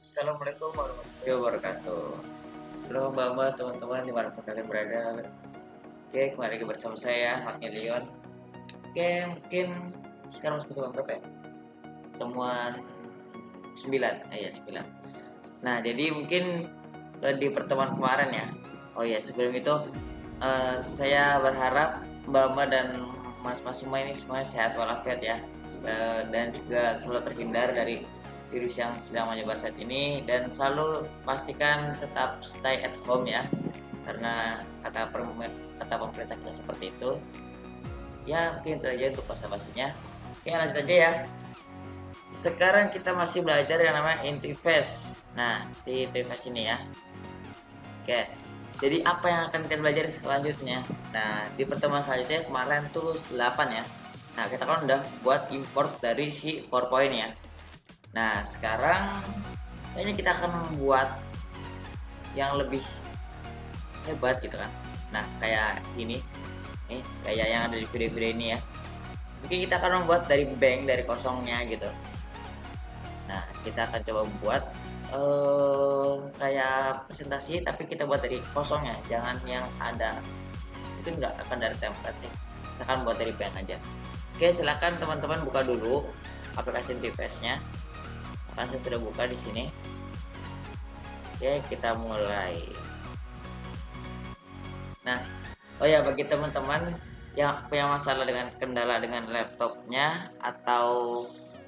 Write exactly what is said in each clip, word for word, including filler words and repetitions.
Assalamualaikum warahmatullahi wabarakatuh. Halo Mbak-mbak, teman-teman dimanapun kalian berada. Oke, kembali lagi bersama saya, Haknya Leon. Oke, mungkin sekarang masuk ke berapa ya? Temuan sembilan, eh, ya sembilan. Nah, jadi mungkin eh, di pertemuan kemarin ya. Oh ya, sebelum itu eh, saya berharap Mbak-mbak dan Mas-mas semua ini semuanya sehat walafiat ya. Se- Dan juga selalu terhindar dari virus yang sedang menyebar saat ini, dan selalu pastikan tetap stay at home ya, karena kata kata pemerintah kita seperti itu. Ya mungkin itu aja untuk basa-basinya. Oke, lanjut aja ya. Sekarang kita masih belajar yang namanya interface. Nah, si interface ini ya. Oke, jadi apa yang akan kita belajar selanjutnya? Nah, di pertemuan selanjutnya kemarin tuh delapan ya. Nah, kita kan udah buat import dari si PowerPoint ya. Nah, sekarang kayaknya kita akan membuat yang lebih hebat gitu kan. Nah, kayak gini nih, kayak yang ada di video-video ini ya. Mungkin kita akan membuat dari bank, dari kosongnya gitu. Nah, kita akan coba buat eh kayak presentasi, tapi kita buat dari kosongnya, jangan yang ada. Itu nggak akan dari template sih. Kita akan buat dari bank aja. Oke, silakan teman-teman buka dulu aplikasi device-nya. Nah, saya sudah buka di sini. Oke, kita mulai. Nah, oh ya, bagi teman-teman yang punya masalah dengan kendala dengan laptopnya, atau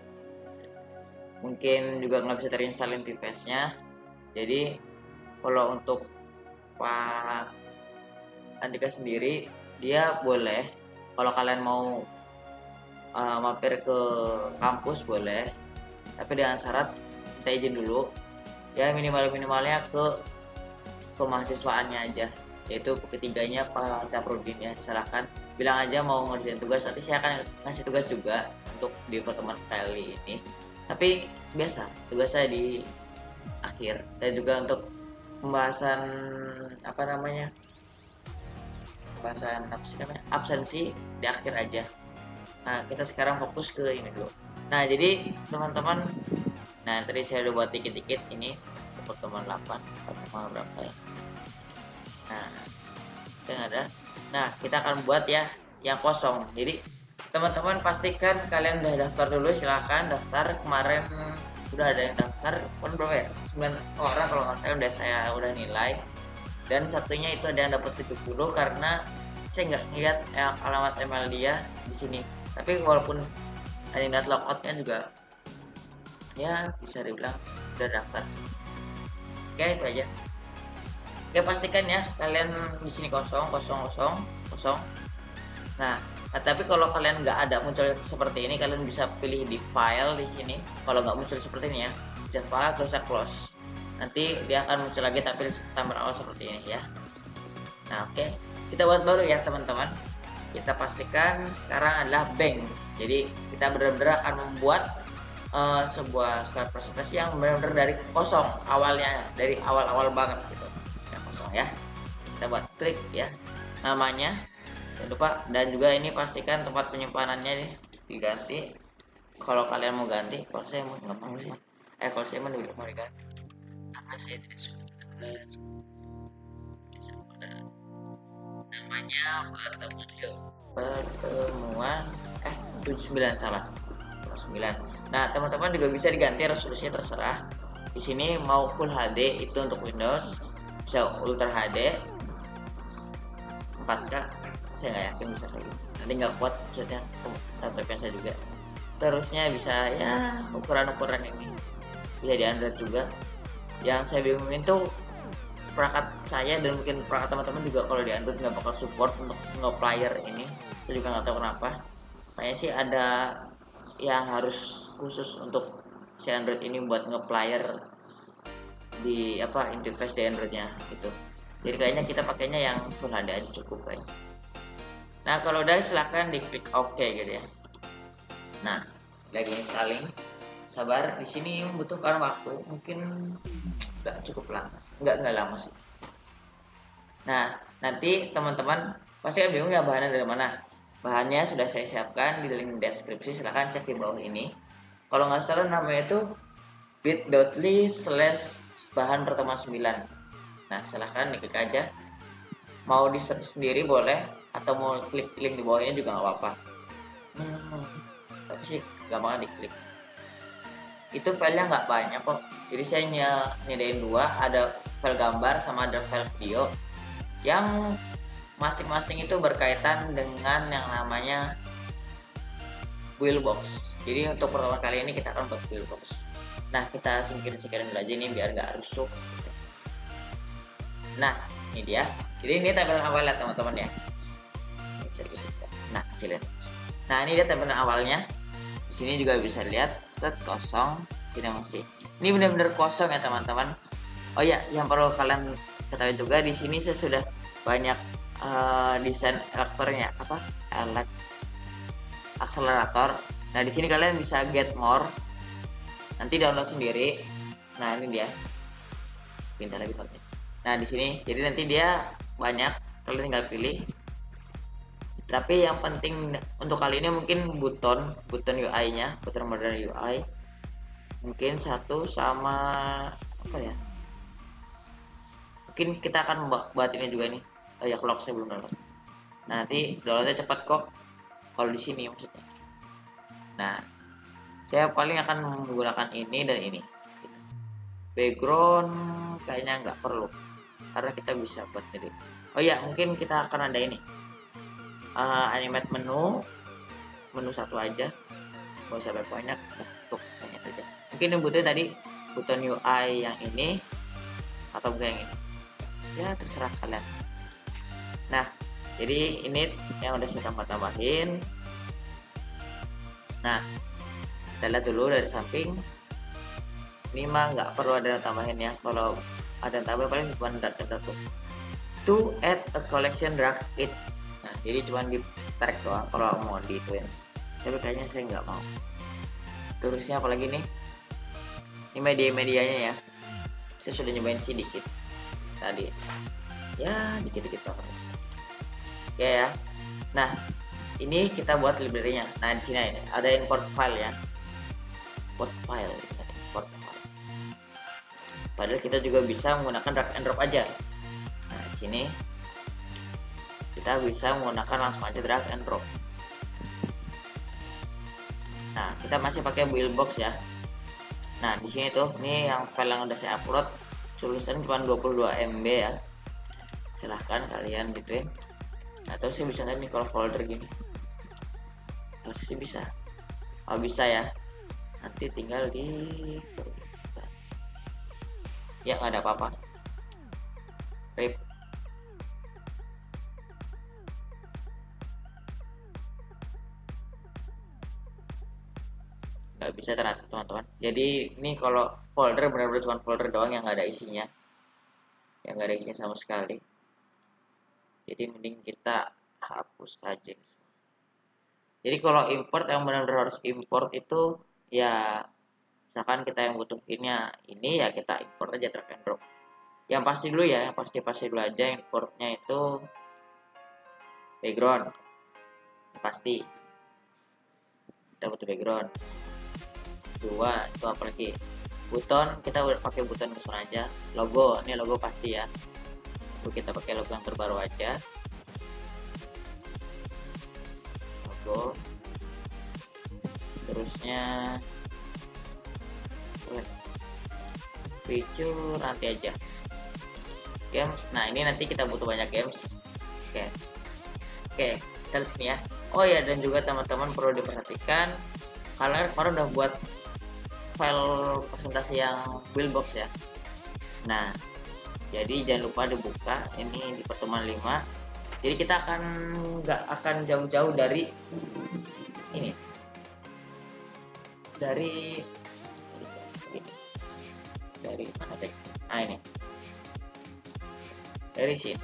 mungkin juga nggak bisa terinstall device-nya, jadi kalau untuk Pak Andika sendiri, dia boleh, kalau kalian mau uh, mampir ke kampus boleh, tapi dengan syarat kita izin dulu ya, minimal minimalnya ke kemahasiswaannya aja, yaitu ketiganya Pak Caprudin ya. Silahkan bilang aja mau ngerjain tugas, nanti saya akan kasih tugas juga untuk di pertemuan kali ini, tapi biasa tugas saya di akhir, dan juga untuk pembahasan apa namanya pembahasan apa sih namanya absensi di akhir aja. Nah, kita sekarang fokus ke ini dulu. Nah, jadi teman-teman, nah tadi saya udah buat dikit-dikit ini pertemuan delapan, pertemuan berapa ya. Nah, yang ada. Nah, kita akan buat ya yang kosong. Jadi teman-teman pastikan kalian udah daftar dulu, silahkan daftar. Kemarin udah ada yang daftar, pun berapa ya? sembilan orang kalau nggak salah, udah saya udah nilai. Dan satunya itu ada yang dapat tujuh puluh karena saya nggak lihat eh, alamat email dia di sini. Tapi walaupun hanya lihat logoutnya juga, ya bisa dibilang udah daftar sih. Oke, itu aja. Oke, pastikan ya kalian di sini kosong, kosong, kosong, kosong. Nah, nah tapi kalau kalian nggak ada muncul seperti ini, kalian bisa pilih di file di sini. Kalau nggak muncul seperti ini ya, bisa file terus close. Nanti dia akan muncul lagi tapi tambah awal seperti ini ya. Nah, oke, kita buat baru ya teman-teman. Kita pastikan sekarang adalah bank. Jadi kita benar-benar akan membuat uh, sebuah slide presentasi yang benar-benar dari kosong, awalnya dari awal-awal banget gitu. Ya, kita buat klik ya namanya, jangan lupa. Dan juga ini pastikan tempat penyimpanannya diganti kalau kalian mau ganti. Kalau saya mau nggak mau sih, eh kalau saya mau mau diganti karena saya tidak suka namanya pertemuan pertemuan eh tujuh sembilan salah sembilan. Nah, teman-teman juga bisa diganti resolusinya, terserah. Di sini mau full H D itu untuk Windows, bisa Ultra H D empat K, saya nggak yakin bisa kayak gitu, nanti nggak kuat maksudnya laptopnya saya juga. Terusnya bisa ya ukuran-ukuran ini, bisa di Android juga. Yang saya bingungin tuh perangkat saya dan mungkin perangkat teman-teman juga, kalau di Android nggak bakal support untuk nge-player ini, saya juga nggak tahu kenapa. Kayaknya sih ada yang harus khusus untuk si Android ini buat nge-player di apa interface di Androidnya gitu. Jadi kayaknya kita pakainya yang full H D aja cukup kayaknya. Nah, kalau udah silahkan diklik OK gitu ya. Nah, lagi installing, sabar, di sini membutuhkan waktu, mungkin nggak cukup lama, nggak nggak lama sih. Nah, nanti teman-teman pasti kan bingung ya bahannya dari mana. Bahannya sudah saya siapkan di link deskripsi, silahkan cek di bawah ini. Kalau nggak salah namanya itu bit.ly slash bahan pertemuan sembilan. Nah, silahkan diklik aja. Mau di search sendiri boleh, atau mau klik link di bawahnya juga nggak apa-apa. Hmm, tapi sih gampang diklik. Itu filenya nggak banyak kok. Jadi saya nyediain dua, ada file gambar sama ada file video yang masing-masing itu berkaitan dengan yang namanya Buildbox. Jadi untuk pertama kali ini kita akan buat Buildbox. Nah, kita singkirin-singkirin dulu aja nih biar nggak rusuh. Nah, ini dia. Jadi ini tampilan awalnya teman-teman ya. Nah, kecilin. Nah, ini dia tampilan awalnya. Di sini juga bisa lihat set kosong. Sini masih. Ini benar-benar kosong ya teman-teman. Oh ya, yang perlu kalian ketahui juga di sini saya sudah banyak uh, desain elektornya apa? Elek akselerator. Nah, di sini kalian bisa get more. Nanti download sendiri. Nah, ini dia. Pindah lagi pakai. Nah, di sini jadi nanti dia banyak, kalian tinggal pilih. Tapi yang penting untuk kali ini mungkin buton, buton U I-nya, buton modern U I. Mungkin satu sama apa ya? Mungkin kita akan buat ini juga nih. Oh ya, clock saya belum download. Nah, nanti downloadnya cepat kok. Kalau di sini maksudnya. Nah, saya paling akan menggunakan ini dan ini. Background kayaknya nggak perlu, karena kita bisa buat sendiri. Oh ya, mungkin kita akan ada ini. Uh, animate menu, menu satu aja. Gak usah banyak, nah, tuh banyak aja. Mungkin yang butuh tadi buton U I yang ini atau bukan yang ini. Ya terserah kalian. Nah, jadi ini yang udah saya tambah-tambahin. Nah, kita lihat dulu dari samping. Ini mah nggak perlu ada yang tambahin ya. Kalau ada yang tambah paling cuma data-data tuh. To add a collection drag it. Nah, jadi cuma di tag doang kalau mau diituin. Tapi kayaknya saya nggak mau. Terusnya apalagi nih? Ini media-medianya ya. Saya sudah nyobain sedikit tadi. Ya, dikit-dikit banget. Oke ya. Nah, ini kita buat library-nya. Nah, di sini ini ada import file ya. Import file, import file. Padahal kita juga bisa menggunakan drag and drop aja. Nah, di sini kita bisa menggunakan langsung aja drag and drop. Nah, kita masih pakai Buildbox ya. Nah, di sini tuh, ini yang file yang udah saya upload, tulisan cuma dua puluh dua M B ya. Silahkan kalian gituin. Nah, terus saya bisa nggak nih kalau folder gini? Harusnya bisa. Oh, bisa ya. Nanti tinggal di ya, nggak ada apa-apa. Rip. Nggak bisa ternyata teman-teman. Jadi ini kalau folder benar-benar cuma folder doang yang nggak ada isinya, yang nggak ada isinya sama sekali. Jadi mending kita hapus aja. Jadi kalau import yang benar-benar harus import itu ya, misalkan kita yang butuhinnya ini ya kita import aja drag and drop. Yang pasti dulu ya, yang pasti-pasti dulu aja importnya itu background. Yang pasti kita butuh background. Dua itu apa lagi? Buton, kita udah pakai buton kesusun aja. Logo, ini logo pasti ya. Kita pakai logo yang terbaru aja. Logo. Terusnya feature nanti aja. Games. Nah, ini nanti kita butuh banyak games. Oke. Oke, kita lihat sini ya. Oh ya, dan juga teman-teman perlu diperhatikan, kalian kemarin udah buat file presentasi yang Buildbox ya. Nah, jadi jangan lupa dibuka ini di pertemuan lima. Jadi kita akan nggak akan jauh-jauh dari ini, dari dari mana deh? Ah, ini dari sini.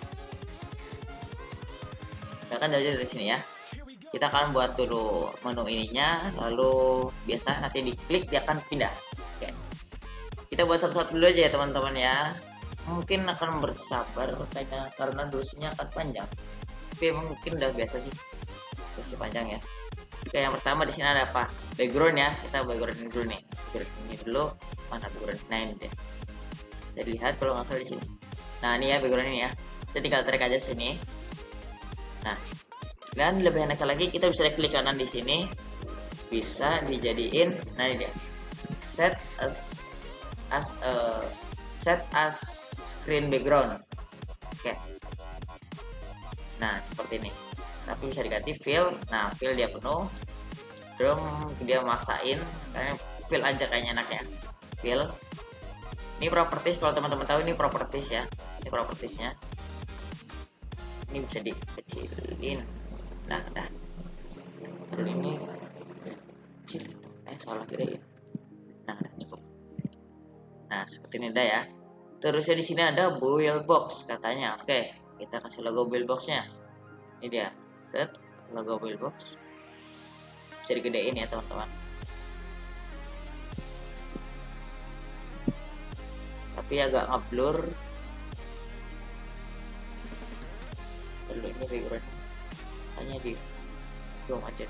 Kita akan jauh dari sini ya. Kita akan buat dulu menu ininya, lalu biasa nanti diklik dia akan pindah. Oke. Kita buat satu-satu dulu aja ya teman-teman ya. Mungkin akan bersabar karena karena durasinya akan panjang. Tapi mungkin udah biasa sih, durasi panjang ya. Oke, yang pertama di sini ada apa? Background ya. Kita background dulu nih. background ini dulu. Mana background? Nah ini deh, jadi lihat kalau nggak salah di sini. Nah ini ya background ini ya, kita tinggal tarik aja sini. Nah, dan lebih enak lagi kita bisa klik kanan di sini, bisa dijadiin. Nah ini dia, set as as uh, set as screen background. Oke, nah seperti ini. Tapi bisa diganti fill. Nah fill dia penuh, drum dia maksain karena fill aja kayaknya enak ya. Fill ini properties, kalau teman-teman tahu ini properties ya, ini propertiesnya. Ini bisa dikecilin. Nah dah, dulu ini kecil, eh salah gedein. Nah udah cukup. Nah seperti ini dah ya. Terusnya di sini ada build box katanya. Oke, kita kasih logo build boxnya. Ini dia, set logo build box. Bisa digedein ya teman-teman. Tapi agak ngeblur. Dulu ini background hanya di zoom aja.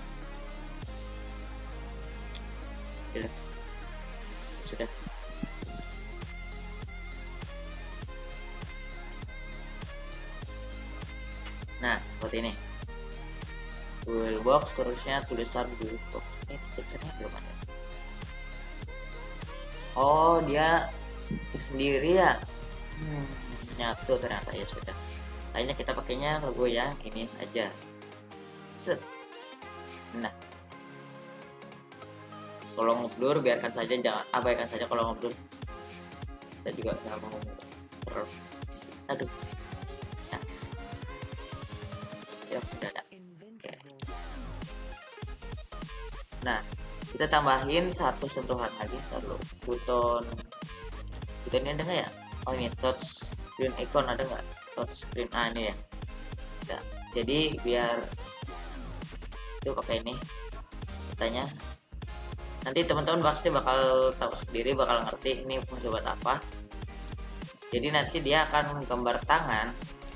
Sudah. Sudah. Nah seperti ini build box. Terusnya tulisan build box ini tulisannya belum ada. Oh dia sendiri ya. Hmm, nyatu ternyata. Ya sudah, kayaknya kita pakainya logo yang ini saja. Set. Nah kalau ngeblur biarkan saja, jangan abaikan saja kalau ngeblur. Kita juga nggak mau terus. Aduh. Nah ya udah ada. Oke. Nah kita tambahin satu sentuhan lagi. Lalu buton buton ini ada nggak ya? Oh ini touch screen icon ada nggak? Touch screen, ah ini ya. Nah, jadi biar itu pakai ini katanya. Nanti teman-teman pasti bakal tahu sendiri, bakal ngerti ini fungsi buat apa. Jadi nanti dia akan gambar tangan,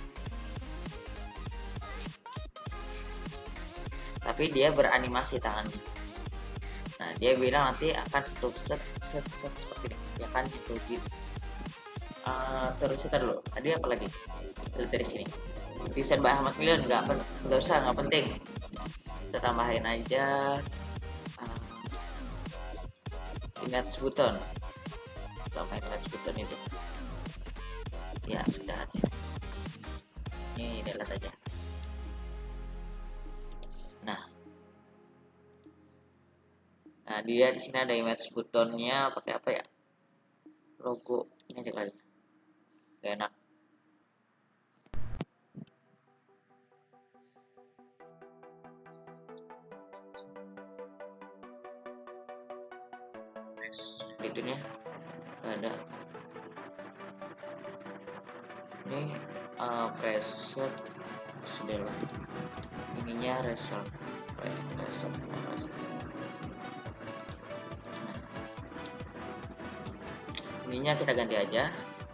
tapi dia beranimasi tangannya. Nah dia bilang nanti akan set set set, set seperti ini, ya kan itu gitu. Uh, terus kita dulu tadi apa lagi dari sini, desain by Ahmad Milion nggak nggak usah, nggak penting. Kita tambahin aja uh, image button, tambahin image button itu ya sudah. Ini delete aja. Nah nah dia di sini ada image buttonnya, pakai apa ya, logo ini aja kali, gak enak. Itunya gak ada. Ini uh, preset sudah lah, ininya result result nah, ininya kita ganti aja.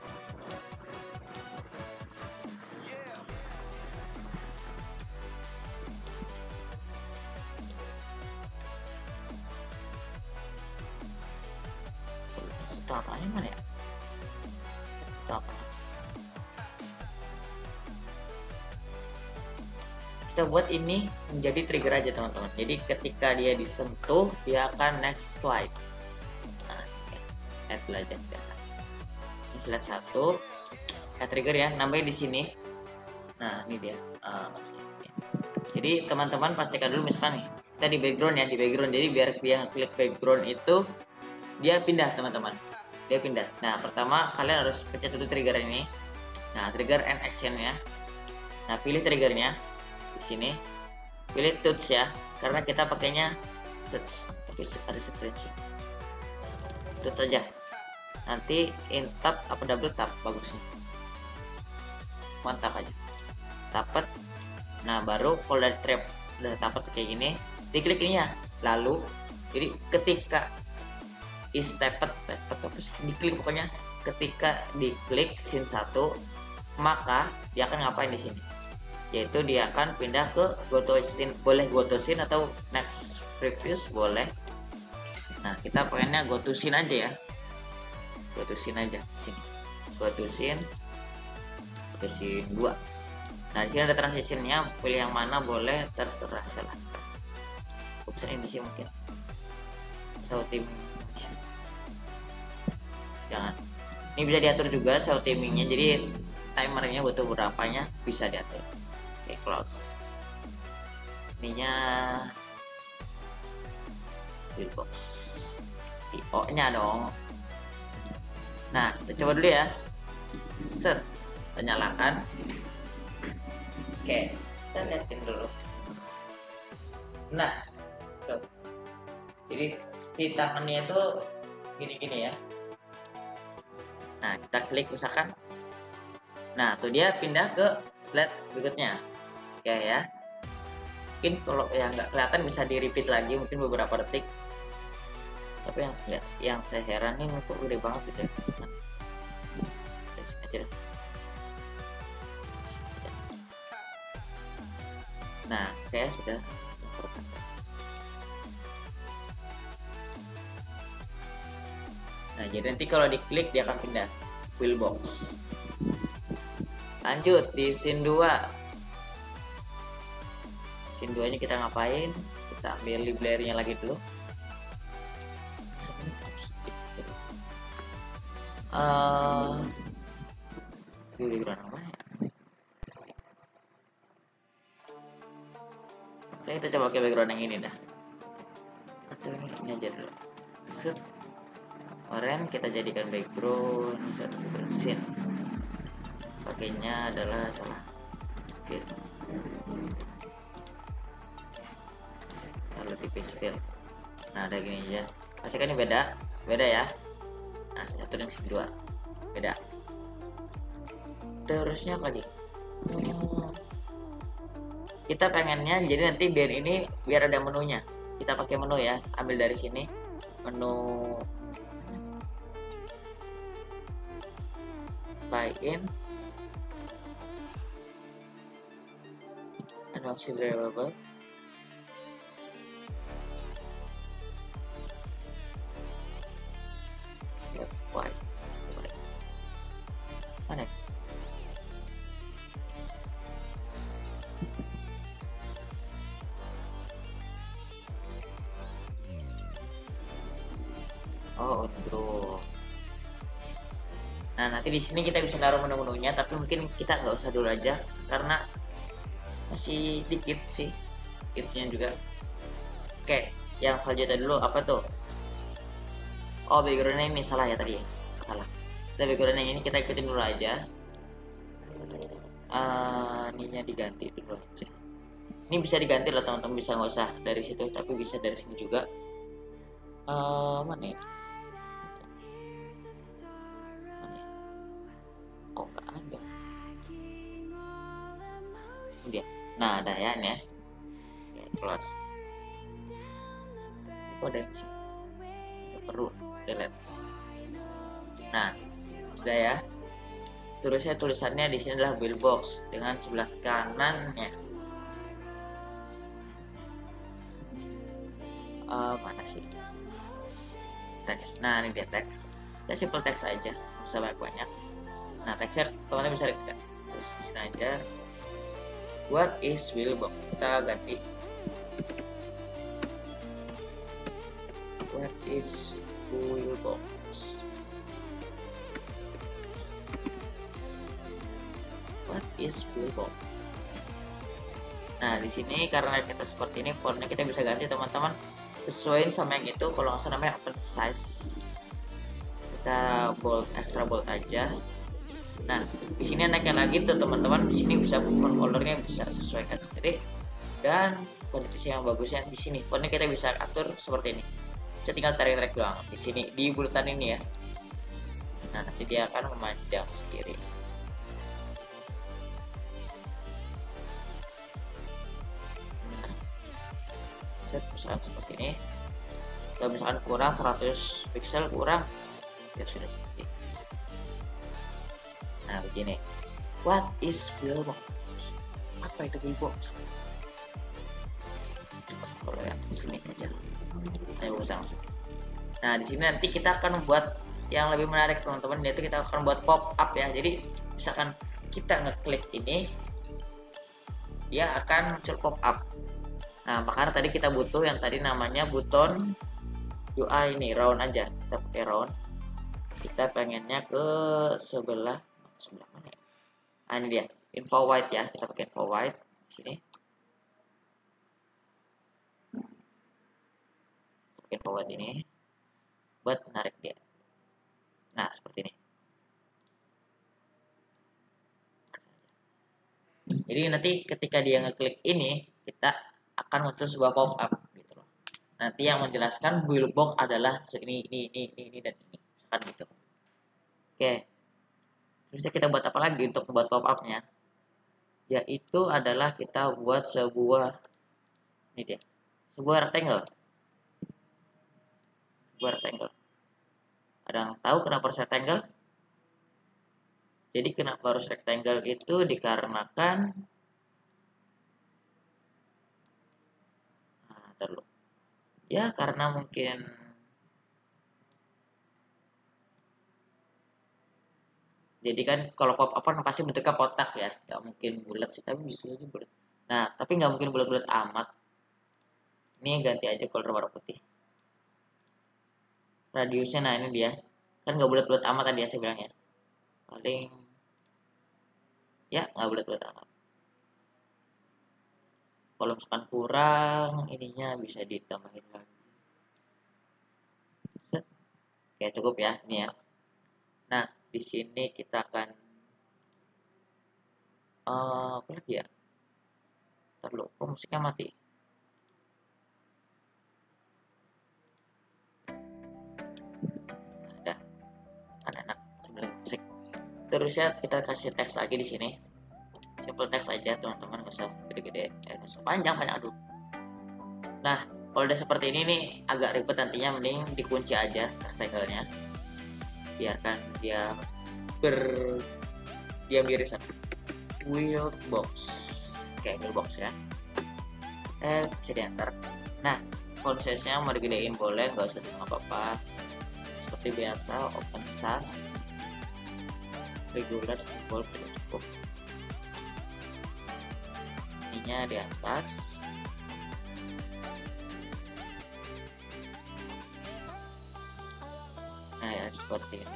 Startnya mana ya? Start. Kita buat ini menjadi trigger aja teman-teman. Jadi ketika dia disentuh dia akan next slide. Nah, add belajar. Ini slide satu. Add trigger ya, nambahin di sini. Nah ini dia. Uh, jadi teman-teman pastikan dulu misalkan nih kita di background ya, di background. Jadi biar dia klik background itu dia pindah teman-teman. Dia pindah. Nah pertama kalian harus pencet dulu trigger ini. Nah trigger and actionnya. Nah pilih triggernya di sini, pilih touch ya, karena kita pakainya touch, tapi ada screen sih. Touch saja. Nanti in tab apa double tap bagusnya. Mantap aja. Tapat. Nah baru kalau dari trap udah tapat kayak gini, diklik ini ya. Lalu jadi ketika is tapped, tapped terus diklik, pokoknya ketika diklik scene satu maka dia akan ngapain di sini, yaitu dia akan pindah ke go to scene, boleh go to scene atau next previous boleh. Nah, kita pengennya go to scene aja ya. Go to scene aja sini. Go to scene. Go to scene dua. Nah, di sini ada transitionnya, pilih yang mana boleh, terserah silahkan. Option ini sih mungkin. Show team. Jangan. Ini bisa diatur juga show timingnya, jadi timernya butuh berapanya bisa diatur. Oke, close. Ininya buildbox. I O-nya dong. Nah, kita coba dulu ya. Set, kita nyalakan. Oke, kita lihatin dulu. Nah, tuh. Jadi si tangannya itu gini-gini ya. Nah, kita klik misalkan. Nah, tuh dia pindah ke slide berikutnya. Oke ya. Mungkin kalau yang nggak kelihatan bisa di repeat lagi mungkin beberapa detik. Tapi yang yang saya heranin itu gede banget gitu ya. Nah, saya sudah Nah, jadi nanti kalau diklik dia akan pindah wheelbox. Lanjut di scene dua. Scene dua nya kita ngapain? Kita ambil library-nya lagi dulu. Uh, background apa ya? Oke, kita coba pakai background yang ini dah. Atau ini aja dulu. Set. Kemarin kita jadikan background satu scene. Pakainya adalah salah fill. Kalau tipis fill. Nah, ada gini aja. Pasti kan ini beda, beda ya. Nah, satu dan dua beda. Terusnya apa lagi? Hmm. Kita pengennya jadi nanti biar ini biar ada menunya. Kita pakai menu ya. Ambil dari sini menu in and auxiliary variable. Left right. Mana? Oh, untuk. Nah, nanti di sini kita bisa naruh menu-menunya, tapi mungkin kita nggak usah dulu aja karena masih dikit sih kitnya juga. Oke, yang selanjutnya dulu apa tuh? Oh, backgroundnya ini salah ya tadi, salah. Kita backgroundnya ini kita ikutin dulu aja. Uh, ininya diganti dulu aja. Ini bisa diganti loh teman-teman, bisa nggak usah dari situ, tapi bisa dari sini juga. Uh, mana ya? Kok nggak ada dia. Nah, ada ya nih ya. Oke, close. Kok ada sih perlu delete. Nah, sudah ya. Terusnya tulisannya di sini adalah wheelbox dengan sebelah kanannya uh, mana sih teks. Nah, ini dia teks. Kita simple teks aja, bisa banyak-banyak. Nah, teksnya teman-teman bisa lihat terus di sini aja. What is wheelbox? Kita ganti what is wheelbox. What is wheelbox? Nah, di sini karena kita seperti ini, fontnya kita bisa ganti teman-teman, sesuaiin sama yang itu. Kalau nggak salah namanya open size, kita bold, extra bold aja. Nah, di sini enaknya lagi tuh teman-teman, di sini bisa font colornya bisa sesuaikan sendiri, dan kondisi yang bagusnya di sini fontnya kita bisa atur seperti ini. Bisa tinggal tarik-tarik doang di sini di bulutan ini ya. Nah, nanti dia akan memanjang sendiri. Nah, set misalkan seperti ini. Kalau misalkan kurang seratus pixel kurang, ya sudah seperti ini. Nah, begini. What is wheelbox? Apa itu wheelbox? Kalau yang sini aja, ayo usah langsung. Nah, di sini nanti kita akan membuat yang lebih menarik teman-teman, yaitu kita akan buat pop up ya. Jadi misalkan kita ngeklik ini, dia akan muncul pop up. Nah, makanya tadi kita butuh yang tadi namanya button U I ini round aja. Kita pakai round. Kita pengennya ke sebelah sebelah mana ya? Nah, ini dia info white ya. Kita pakai info white di sini. Pakai info white ini buat menarik dia. Nah, seperti ini. Jadi nanti ketika dia ngeklik ini, kita akan muncul sebuah pop up gitu loh. Nanti yang menjelaskan build box adalah ini ini ini ini dan ini, misalkan gitu. Oke. Terus kita buat apa lagi untuk membuat pop up-nya? Yaitu adalah kita buat sebuah ini dia. Sebuah rectangle. Sebuah rectangle. Ada yang tahu kenapa harus rectangle? Jadi kenapa harus rectangle itu dikarenakan nah, terlalu ya karena mungkin jadi kan kalau pop up kan pasti bentuknya kotak ya, nggak mungkin bulat sih, tapi bisa aja bulat. Nah, tapi nggak mungkin bulat-bulat amat. Ini ganti aja color warna putih. Radiusnya, nah ini dia, kan nggak bulat-bulat amat tadi ya saya bilangnya. Paling ya nggak bulat-bulat amat. Kalau misalkan kurang ininya bisa ditambahin lagi. Set. Oke, cukup ya ini ya. Nah, di sini kita akan uh, apa lagi ya? Terlalu kok musiknya mati. Ada, kan enak sambil musik. Terus ya kita kasih teks lagi di sini. Simple teks aja teman-teman, nggak usah gede-gede, eh, nggak usah panjang-panjang aduh. Nah, kalau udah seperti ini nih agak ribet nantinya, mending dikunci aja rectangle-nya. Biarkan dia ber diam di sana. Build box. Oke, build box ya. Eh, bisa di enter. Nah, font size-nya mau digedein boleh, nggak usah dengan apa-apa. Seperti biasa, open size, regular, bold, tidak cukup. Ininya di atas. Nah ya, seperti ini.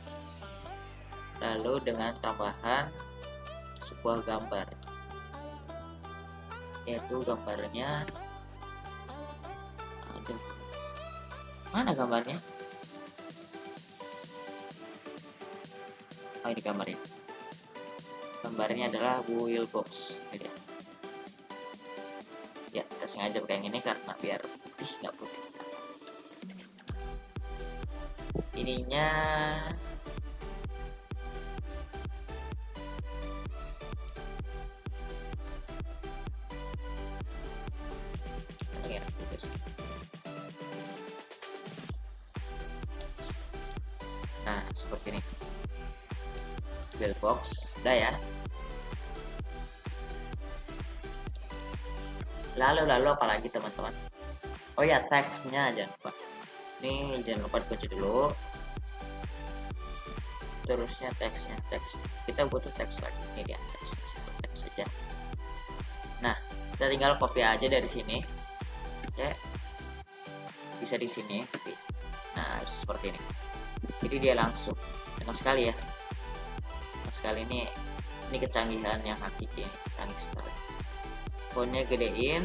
Lalu dengan tambahan sebuah gambar, yaitu gambarnya, aduh, mana gambarnya? Oh, ini gambarnya. Gambarnya adalah wheel box. Ini dia. Ya, saya sengaja pakai yang ini karena biar putih, nggak putih. Ininya nah seperti ini build box udah ya. Lalu lalu apalagi teman-teman? Oh ya, teksnya jangan lupa. Ini jangan lupa dikunci dulu. Terusnya teksnya, teks. Kita butuh teks lagi. Ini dia teks, teks saja. Nah, kita tinggal copy aja dari sini. Oke. Bisa di sini. Nah, seperti ini. Jadi dia langsung. Enak sekali ya. Enak sekali ini. Ini kecanggihan yang hakiki. Canggih sekali. Fontnya gedein.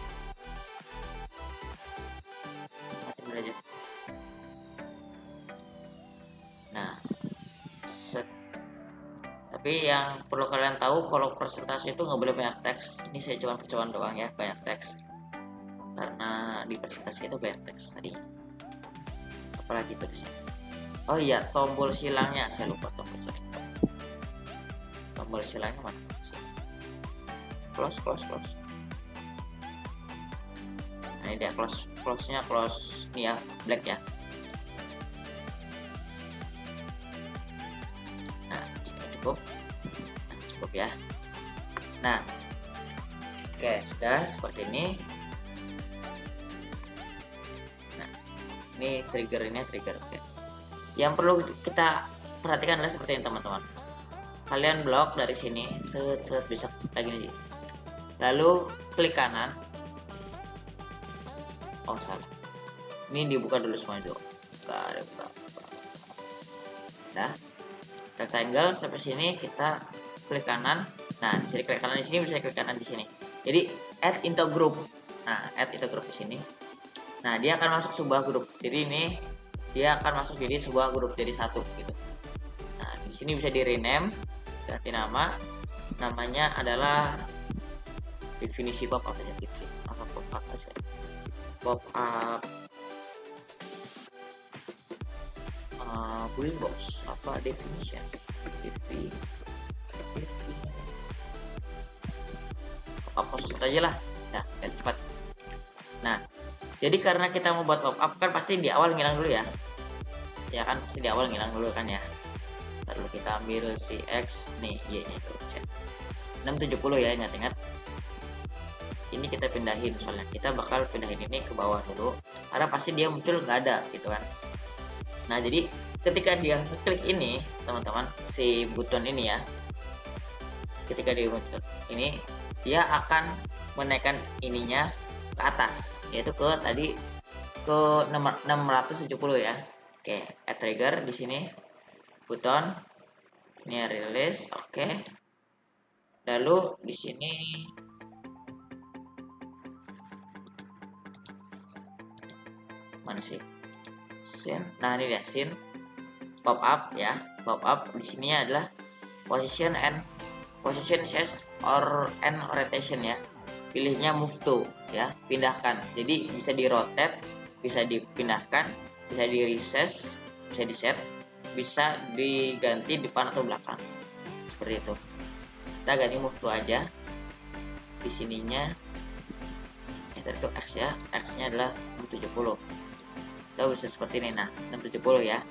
Aja. Nah, set. Tapi yang perlu kalian tahu kalau presentasi itu nggak boleh banyak teks. Ini saya cuma percobaan doang ya, banyak teks. Karena di presentasi itu banyak teks tadi. Apalagi tulisnya. Oh iya, tombol silangnya saya lupa tombol silang. Tombol silangnya mana? Close, close, close. Nah, ini dia close, close-nya close ini ya, black ya. Nah, cukup, nah, cukup ya. Nah, oke, sudah seperti ini. Nah, ini ini trigger ini trigger. Oke. Yang perlu kita perhatikan adalah seperti ini teman-teman. Kalian blok dari sini, set set bisa kayak gini. Lalu klik kanan. Oh salah. Ini dibuka dulu semua dulu. Gak ada buka. Nah, rectangle sampai sini kita klik kanan. Nah, jadi klik kanan di sini bisa klik kanan di sini. Jadi add into group. Nah, add into group di sini. Nah, dia akan masuk sebuah grup. Jadi ini dia akan masuk jadi sebuah grup, jadi satu gitu. Nah, di sini bisa di rename, ganti nama. Namanya adalah definisi pop up aja gitu. Apa pop up aja? Pop up uh, build box apa definition? Defi defi pop up post aja lah. Nah, biar cepat. Nah, jadi karena kita mau buat pop up kan pasti di awal ngilang dulu ya. Ya kan pasti di awal ngilang dulu kan ya. Lalu kita ambil si X nih, Y nya itu enam tujuh puluh ya, ingat-ingat. Ini kita pindahin soalnya kita bakal pindahin ini ke bawah dulu karena pasti dia muncul nggak ada gitu kan. Nah, jadi ketika dia klik ini teman-teman, si button ini ya, ketika dia muncul ini dia akan menaikkan ininya ke atas, yaitu ke tadi ke enam ratus tujuh puluh ya. Oke, add trigger di sini, button ini release, oke. Lalu di sini mana sih scene? Nah, ini dia scene pop up ya. Pop up di sini adalah position and position size or and orientation ya. Pilihnya move to ya, pindahkan. Jadi bisa di rotate, bisa dipindahkan, bisa di recess, bisa di set, bisa diganti depan atau belakang. Seperti itu. Kita ganti move to aja. Di sininya itu X ya. X-nya adalah enam tujuh puluh. Kita bisa seperti ini. Nah, enam tujuh puluh ya.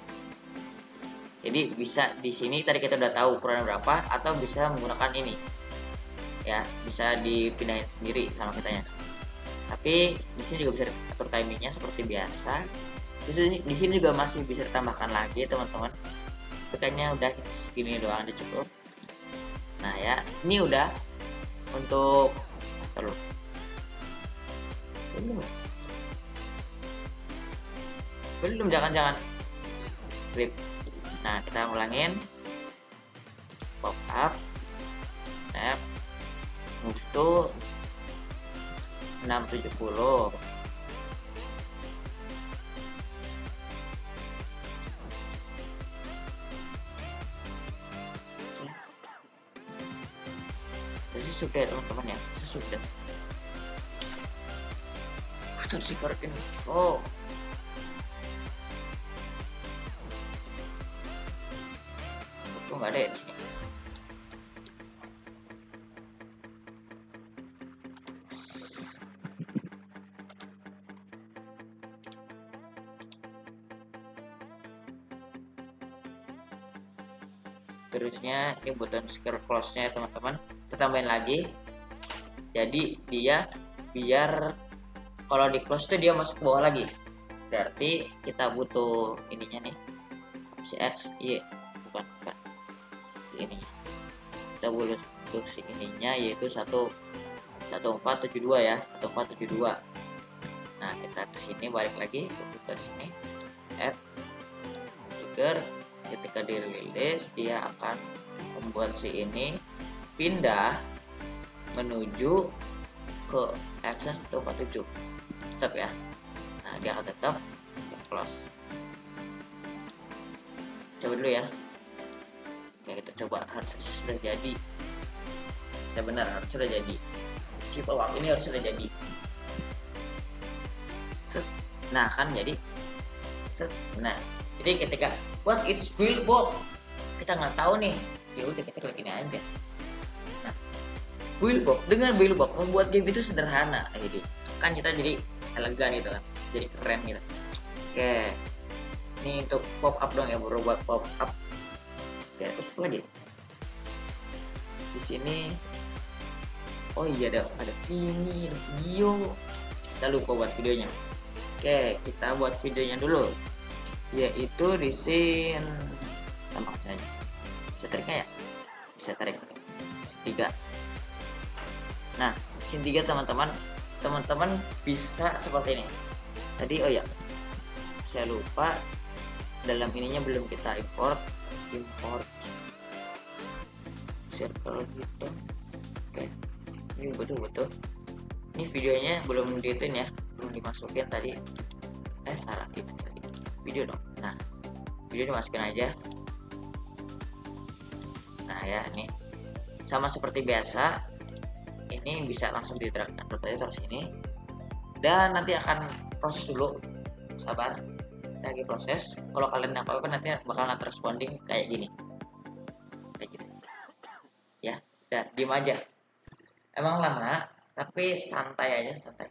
Jadi bisa di sini tadi kita udah tahu ukurannya berapa, atau bisa menggunakan ini. Ya, bisa dipindahin sendiri sama kitanya. Tapi di sini juga bisa atur timingnya seperti biasa. Di sini, di sini juga masih bisa ditambahkan lagi teman-teman. Kayaknya udah segini doang udah cukup. Nah ya, ini udah untuk perlu. Belum ya? Belum, jangan-jangan. Flip. Nah, kita ulangin. Pop up. Snap. Move to enam tujuh puluh. Jadi sudah ya teman-teman ya, sudah. Kita secret info. Itu nggak ada ya di sini. Terusnya ini button secure close nya teman-teman, kita tambahin lagi. Jadi dia biar kalau di close itu dia masuk ke bawah lagi, berarti kita butuh ininya nih, si X, Y, bukan bukan ini, kita butuh si ininya yaitu satu satu empat tujuh dua ya, satu empat tujuh dua. Nah, kita kesini balik lagi ke sini, add trigger. Ketika dirilis dia akan membuat si ini pindah menuju ke axis satu empat tujuh, tetap ya. Nah, dia akan tetap close. Coba dulu ya. Oke, kita coba, harus sudah jadi. Saya benar, harus sudah jadi. Si bawah ini harus sudah jadi. Set. Nah, kan jadi. Set. Nah, jadi ketika what it's build box, kita nggak tahu nih, ya udah kita klik ini aja. Nah, build box, dengan build box membuat game itu sederhana, jadi kan kita jadi elegan gitu kan, jadi keren gitu. Oke, ini untuk pop up dong ya, baru buat pop up. Ya terus apa lagi? Di sini, oh iya ada ada ini ada video. Kita lupa buat videonya. Oke, kita buat videonya dulu, yaitu di scene sama saja. Bisa tarik ya? Bisa tarik scene tiga. Nah, scene tiga teman-teman, teman-teman bisa seperti ini. Tadi oh ya, saya lupa, dalam ininya belum kita import, import circle gitu. Oke, ini betul-betul. Ini videonya belum diitin ya, belum dimasukin tadi. Eh salah, itu tadi video dong. Nah, video dimasukin aja. Nah ya, ini sama seperti biasa. Ini bisa langsung di drag and drop aja terus ini. Dan nanti akan proses dulu, sabar. Kita lagi proses. Kalau kalian apa-apa nanti bakal not responding kayak gini, kayak gitu. Ya, udah diem aja. Emang lama, tapi santai aja, santai.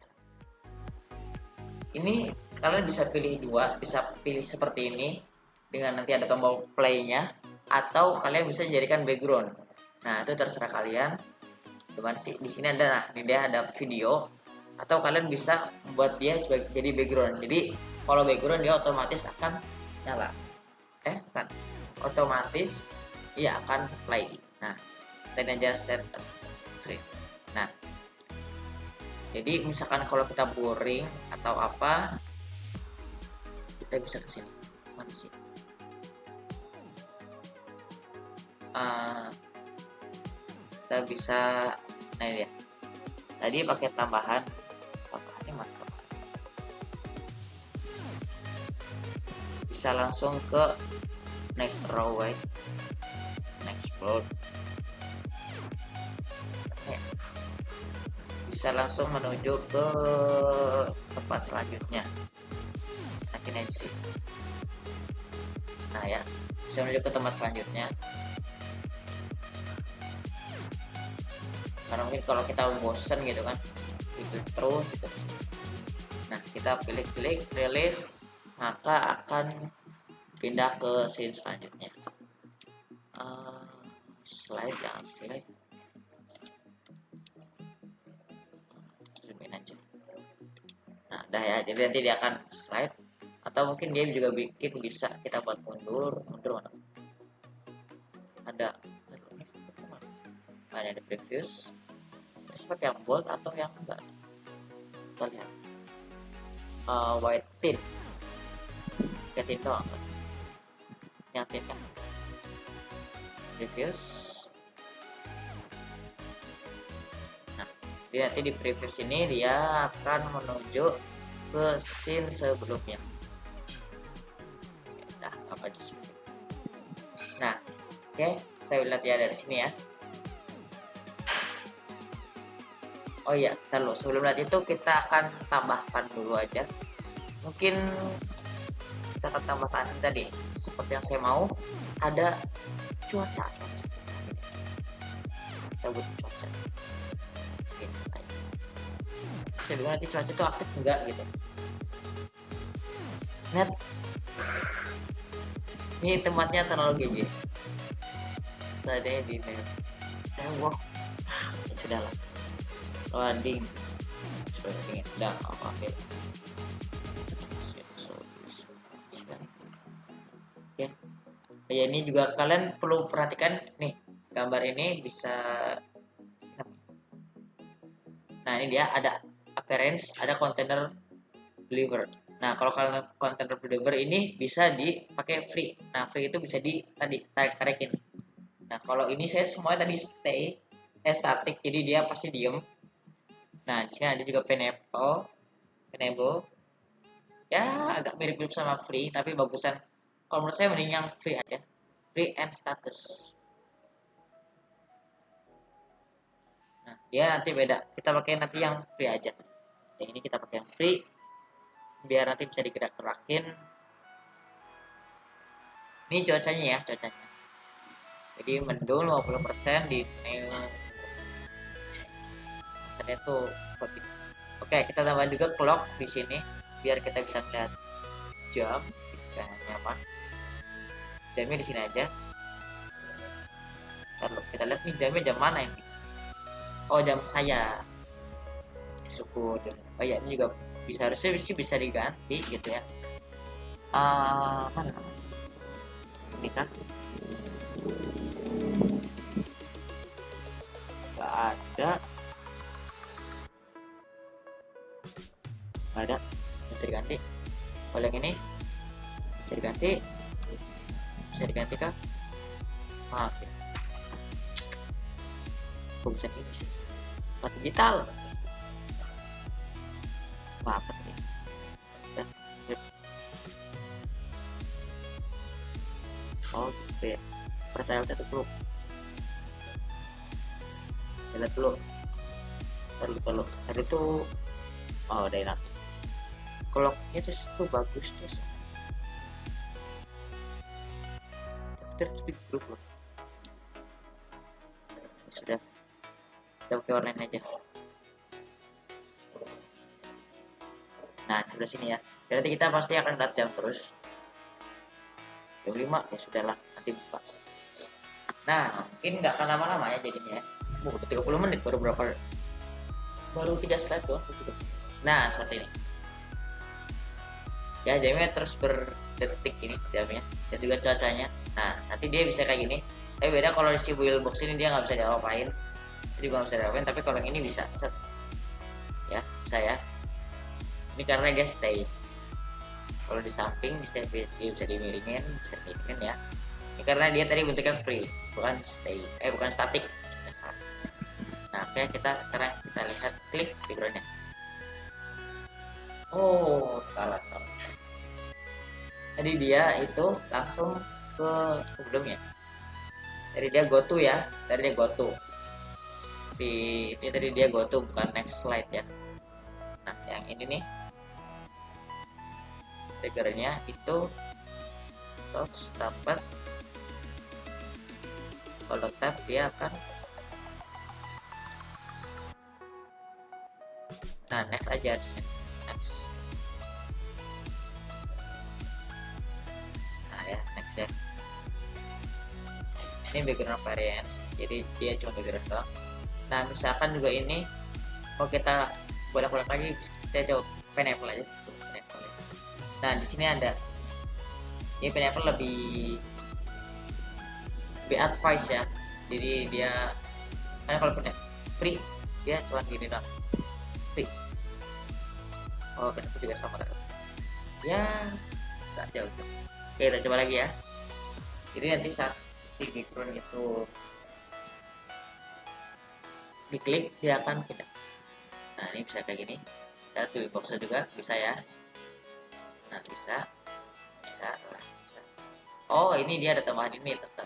Ini kalian bisa pilih dua, bisa pilih seperti ini dengan nanti ada tombol play-nya, atau kalian bisa jadikan background. Nah, itu terserah kalian. Cuman sih di sini ada, nah, ini dia ada video, atau kalian bisa membuat dia sebagai jadi background. Jadi kalau background dia otomatis akan nyala. Eh, kan otomatis ia akan play. Nah, kita aja set stream. Nah, jadi misalkan kalau kita boring atau apa, kita bisa ke sini. Mana sih? Uh, kita bisa, nah ini ya. Tadi pakai tambahan, tambahannya mantap. Bisa langsung ke next row, right? Next float. Bisa langsung menuju ke tempat selanjutnya. Akhirnya aja sih. Nah ya, bisa menuju ke tempat selanjutnya. Karena mungkin kalau kita bosen gitu kan, itu terus gitu. Nah, kita pilih klik release, maka akan pindah ke scene selanjutnya. Uh, slide jangan slide. Nah, udah ya, jadi nanti dia akan slide, atau mungkin dia juga bikin bisa kita buat mundur, mundur mana? Ada, ada ada previews, seperti yang bold atau yang enggak. Kita lihat, uh, white tint, kayak tint doang, yang tint kan, previews. Jadi nanti di preview ini dia akan menuju ke scene sebelumnya. Nah, apa di sini? Nah, oke, okay, kita lihat ya dari sini ya. Oh iya, terus sebelum lihat itu kita akan tambahkan dulu aja. Mungkin kita akan tambahkan tadi seperti yang saya mau, ada cuaca. Kita butuh cuaca. Saya bingung nanti cuaca itu aktif enggak gitu. Net, ini tempatnya terlalu gede. Saya di net. Eh, wow, ya sudah lah. Loading, sudah ingin, udah oke. Okay. Ya, ya ini juga kalian perlu perhatikan nih, gambar ini bisa. Nah ini dia ada appearance, ada container deliver. Nah kalau kalian container deliver ini bisa dipakai free. Nah free itu bisa di tadi tarik tarikin. Nah kalau ini saya semua tadi stay, eh static, jadi dia pasti diem. Nah di sini ada juga pineapple, pineapple. Ya agak mirip-mirip sama free, tapi bagusan. Kalau menurut saya mending yang free aja, free and status. Nah dia nanti beda. Kita pakai nanti yang free aja. Yang ini kita pakai yang free biar nanti bisa digerak-gerakin. Ini cuacanya ya, cuacanya. Jadi mendung lima puluh persen di new. Tadi tuh begitu. Oke, kita tambah juga clock di sini biar kita bisa lihat jam. Kita nyaman. Jamnya di sini aja. Lalu kita lihat nih jamnya jam mana ini? Oh, jam saya. Syukur. Oh ya, ini juga bisa, harusnya sih bisa diganti gitu ya. Uh, mana ini kan nggak ada, nggak ada, bisa diganti. Kalau yang ini bisa diganti, bisa diganti kah? Ah, oke. Kok bisa ini sih? Plat digital. Apa nih? Oh gitu ya. Percaya tutup dulu. Lihat dulu. Terlalu terlalu. Tadi tuh, oh udah enak. Clocknya tuh itu bagus tuh. Terus big group loh. Sudah. Kita pakai warna aja. Nah sebelah sini ya. Berarti kita pasti akan lihat jam terus. Jam lima ya sudahlah, nanti buka. Nah mungkin nggak akan lama-lama ya jadinya. Uh, udah tiga puluh menit, baru berapa? Baru tiga slide doang. Nah seperti ini. Ya jamnya terus berdetik ini jamnya, dan juga cuacanya. Nah nanti dia bisa kayak gini. Tapi beda kalau si wheel box ini dia nggak bisa diapain, jadi nggak bisa diapain. Tapi kalau yang ini bisa set, ya bisa ya. Ini karena dia stay. Kalau di samping bisa dia bisa dimiringin, bisa dimiringin ya. Ini karena dia tadi bentuknya free, bukan stay, eh bukan static. Nah oke, kita sekarang kita lihat klik backgroundnya. Oh salah, salah. Jadi dia itu langsung ke sebelumnya. Jadi dia go to ya, dari dia go to. Di ini tadi dia go to, bukan next slide ya. Nah yang ini nih, triggernya itu touch dapat. Kalau tap dia akan, nah next aja harusnya, next. Nah ya next ya. Ini background variance, jadi dia cuma background doang. Nah misalkan juga ini kalau kita bolak-balik lagi, kita coba pineapple aja. Pineapple. Nah di sini ada, ini pineapple lebih lebih advice ya. Jadi dia kan kalau punya free dia cuma gini doang, free. Oh pineapple juga sama kan ya, nggak jauh tuh. Oke kita coba lagi ya. Jadi nanti saat si background itu diklik dia akan pindah. Nah ini bisa kayak gini. Kita tuh boxnya juga bisa ya. Nah bisa, bisa, bisa. Oh ini dia ada tambahan ini tetap.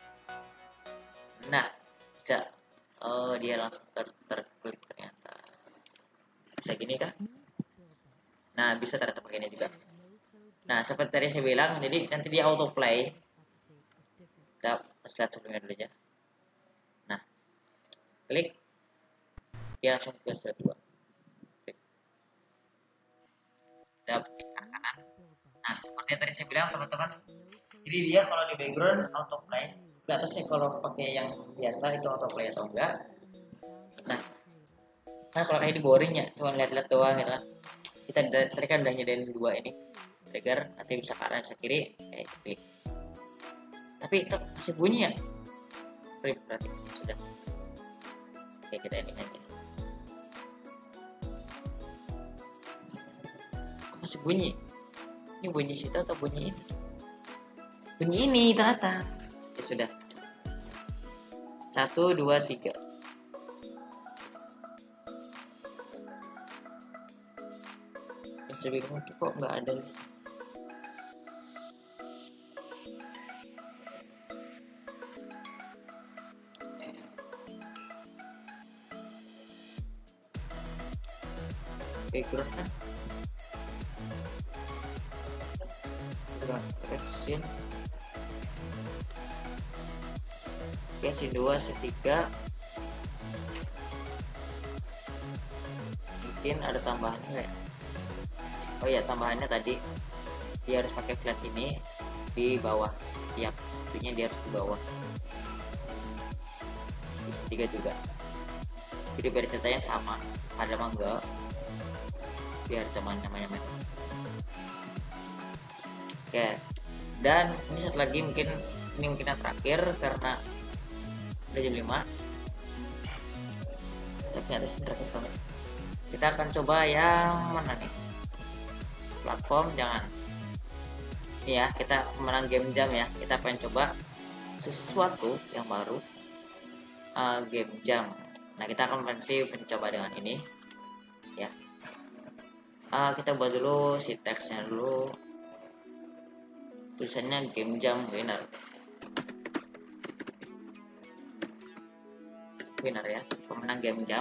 Nah bisa. Oh dia langsung ter terklik ternyata. Bisa gini kah? Nah bisa ternyata pakai ini juga. Nah seperti tadi saya bilang, jadi nanti dia auto play. Kita lihat sebelumnya dulu aja. Nah klik, dia langsung ke slide dua. Kita klik kanan. Nah seperti yang tadi saya bilang teman-teman, jadi dia kalau di background auto play. Gak tahu sih kalau pakai yang biasa itu auto play atau enggak. Nah kan kalau kayak di boring ya, cuma lihat-lihat doang gitu kan. Kita tadi kan udah nyediain dua ini trigger, nanti bisa kanan bisa kiri kayak klik. Tapi itu masih bunyi ya. Berarti sudah. Oke kita ini aja. Kok masih bunyi? Ini bunyi situ atau bunyi ini? Bunyi ini ternyata. Ya sudah. Satu dua tiga. Coba kamu kok nggak ada. Background kan background scene ya, scene dua, scene tiga mungkin ada tambahannya nggak ya? Oh ya tambahannya tadi dia harus pakai flat ini di bawah tiap intinya dia harus di bawah. Scene tiga juga, jadi biar ceritanya sama, ada mangga. biar teman namanya main. Oke, dan ini satu lagi, mungkin ini mungkin yang terakhir karena udah jam lima, tapi harus terakhir banget. Kita akan coba yang mana nih, platform jangan ini ya, kita menang game jam ya. Kita pengen coba sesuatu yang baru, uh, game jam. Nah, kita akan nanti mencoba dengan ini ya. Uh, kita buat dulu si teksnya dulu, tulisannya game jam winner winner ya, pemenang game jam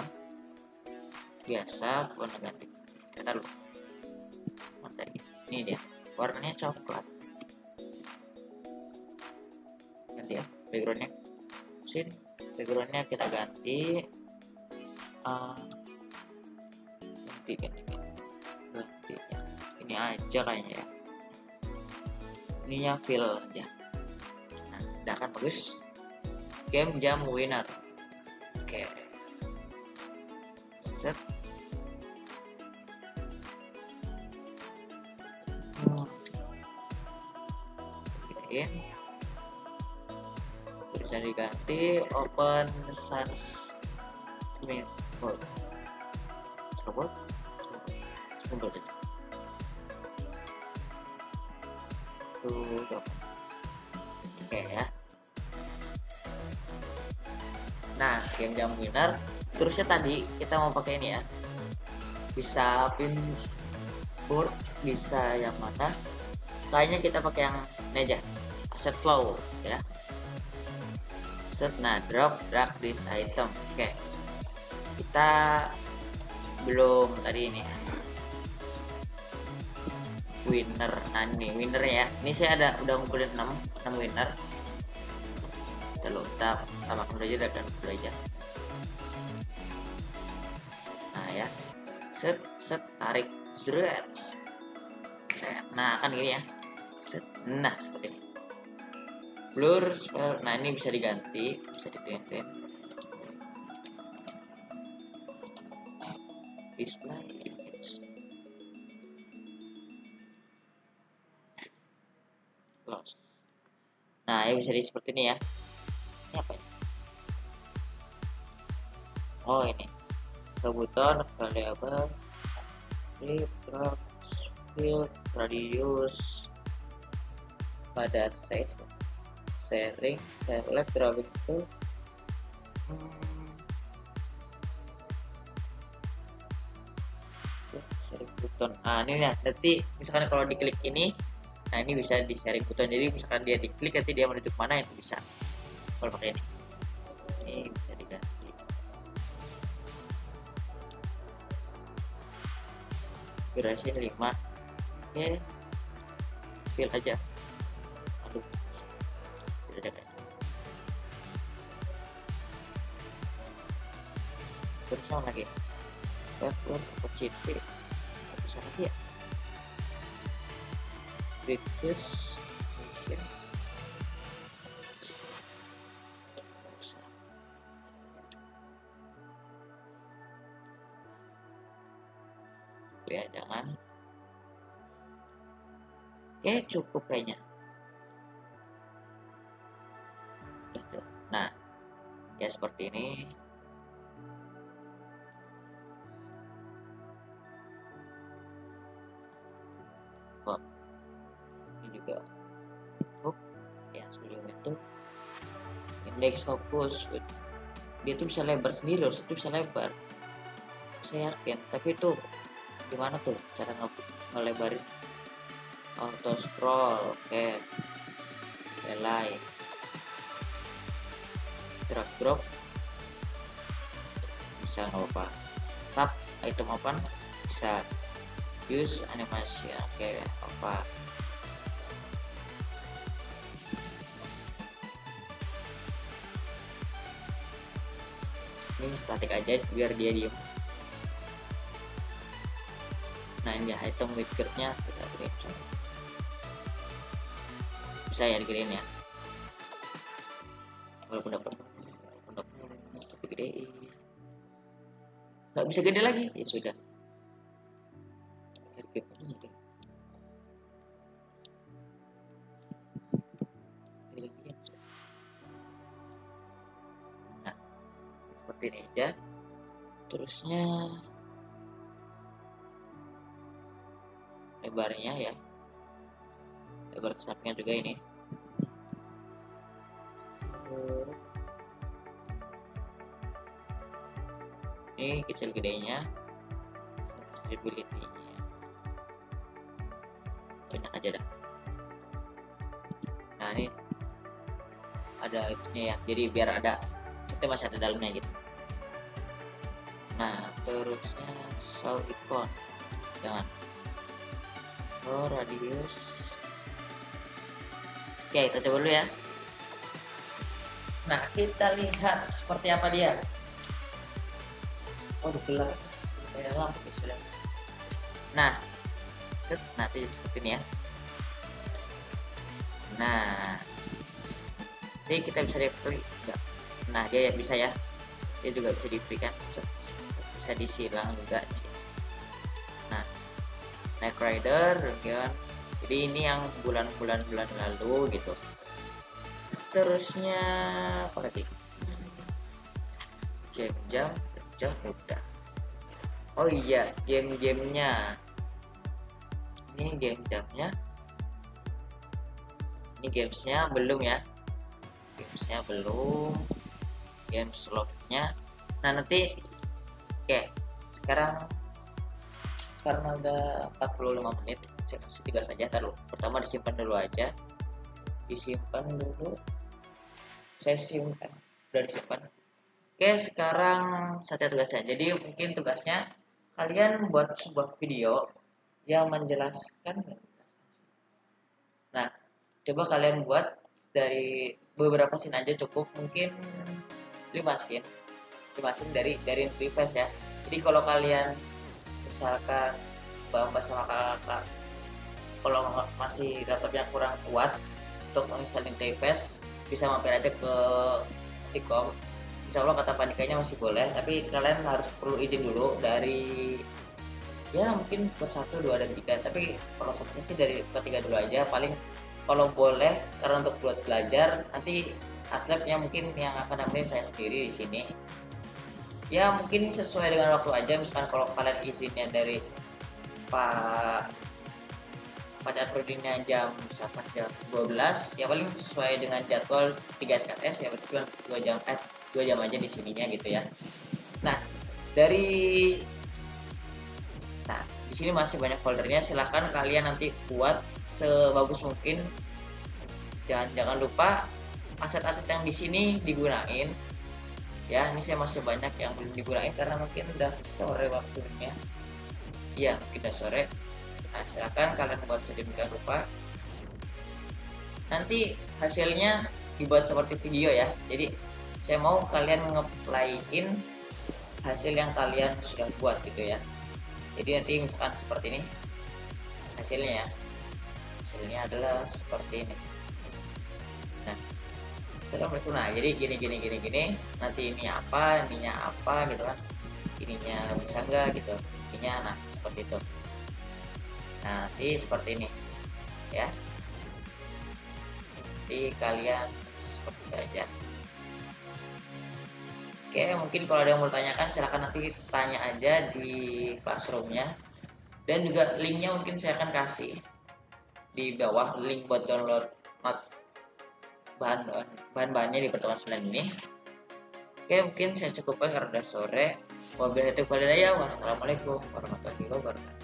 biasa warna ganti. Kita dulu materi ini dia, warnanya coklat, ganti ya backgroundnya. Sin backgroundnya kita ganti, uh, ganti ganti ganti ya. Ini aja kayaknya ya, ininya fill aja. Nah, udah kan bagus, game jam winner. Oke, set. Hmm. Bikin bisa diganti open sans symbol symbol symbol aja tuh. Oke ya. Nah, game jam winner terusnya tadi kita mau pakai ini ya, bisa pin board, bisa yang mana, kayaknya kita pakai yang ini aja, asset flow ya. Set, nah drop drag this item. Oke, kita belum tadi ini ya, winner. Nah ini winner ya, ini saya ada udah ngumpulin enam winner. Kita lo kita tambahkan dulu aja dan dulu aja. Nah ya, set set tarik zret. Nah kan gini ya, set. Nah seperti ini, blur spell. Nah ini bisa diganti, bisa diganti display image close. Nah ya bisa di seperti ini ya. Ini apa ini? Oh ini sebutan variable flip drop fill radius pada size sharing select drawing tool. hmm. Sharing button. Nah ini ya, nanti misalkan kalau diklik ini, nah ini bisa di sharing button, jadi misalkan dia diklik nanti dia menuju mana itu bisa kalau pakai ini. Ini bisa diganti durasi lima. Oke, fill aja. Aduh, tidak ada. Terus sama lagi backward opacity bisa lagi ya, reduce motion ya, jangan. Oke, cukup kayaknya. Nah ya seperti ini. Oh, ini juga cukup ya, studio itu indeks fokus dia tuh bisa lebar sendiri, harus itu bisa lebar, saya yakin. Tapi itu gimana tuh cara ngelebarin? Auto scroll. Oke, relay drag drop bisa, nggak apa-apa. Tab item open bisa, use animasi. Oke, apa ini static aja biar dia diem. Nah ini ya, item widgetnya kita green, bisa ya digedein ya, walaupun dapat tapi gedein, nggak bisa gede lagi ya sudah. seperti ini aja. Terusnya lebarnya ya, lebar ke sampingnya juga ini. Ini kecil gedenya, stability-nya banyak aja dah. Nah ini ada itunya ya, jadi biar ada itu masih ada dalamnya gitu. Nah terusnya show icon, jangan oh radius. Oke kita coba dulu ya. Nah kita lihat seperti apa dia. Oh udah gelap kayak lampu ya sudah. Nah set nanti seperti ini ya. Nah jadi kita bisa diklik enggak. Nah dia bisa ya, dia juga bisa diberikan, bisa disilang juga. Nah Knight Rider kan, jadi ini yang bulan-bulan bulan lalu gitu. Terusnya apa lagi, game jam jam udah. Oh iya game-gamenya, ini game jamnya, ini gamesnya belum ya, gamesnya belum, game slotnya. Nah nanti oke sekarang karena udah empat puluh lima menit, saya kasih tiga saja. Taruh pertama disimpan dulu aja, disimpan dulu, saya simpan, udah disimpan. Oke sekarang saatnya tugasnya. Jadi mungkin tugasnya kalian buat sebuah video yang menjelaskan. Nah coba kalian buat dari beberapa scene aja cukup, mungkin lima scene, lima scene dari dari request ya. Jadi kalau kalian misalkan mbak-mbak sama kakak kalau masih laptopnya kurang kuat untuk menginstal Nintefest, bisa mampir aja ke Stikom. Insya Allah kata panikanya masih boleh, tapi kalian harus perlu izin dulu dari ya mungkin ke satu, dua, dan tiga. Tapi kalau saya sih dari ketiga dulu aja paling kalau boleh, karena untuk buat belajar nanti aslabnya mungkin yang akan nemenin saya sendiri di sini. Ya mungkin sesuai dengan waktu aja. Misalkan kalau kalian izinnya dari Pak pada prodinya jam misalkan jam dua belas, ya paling sesuai dengan jadwal tiga S K S ya, berarti cuma dua jam eh dua jam aja di sininya gitu ya. Nah dari nah di sini masih banyak foldernya, silahkan kalian nanti buat sebagus mungkin. Jangan jangan lupa aset-aset yang di sini digunain ya. Ini saya masih banyak yang belum digunain karena mungkin udah sore waktunya ya, mungkin udah sore. Nah silahkan kalian buat sedemikian rupa, nanti hasilnya dibuat seperti video ya. Jadi saya mau kalian ngeplayin hasil yang kalian sudah buat gitu ya. Jadi nanti misalkan seperti ini hasilnya ya, hasilnya adalah seperti ini. Nah Assalamualaikum. Nah jadi gini gini gini gini, nanti ini apa, ininya apa gitu kan, ininya bisa enggak gitu, ininya. Nah seperti itu. Nah nanti seperti ini ya, jadi kalian seperti itu aja. Oke mungkin kalau ada yang mau tanyakan silahkan nanti tanya aja di classroomnya, dan juga linknya mungkin saya akan kasih di bawah, link buat download bahan bahan-bahannya di pertemuan sembilan ini. Oke mungkin saya cukupkan karena udah sore. Wabillahi taufiq wal hidayah. Wassalamualaikum warahmatullahi wabarakatuh.